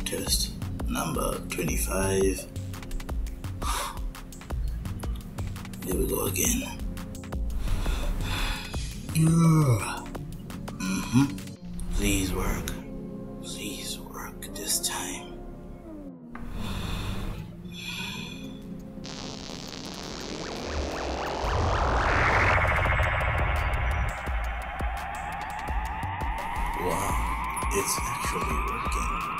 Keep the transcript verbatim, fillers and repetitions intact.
test number twenty-five. Here we go again. Mm-hmm. Please work. Please work this time. Wow, it's actually working.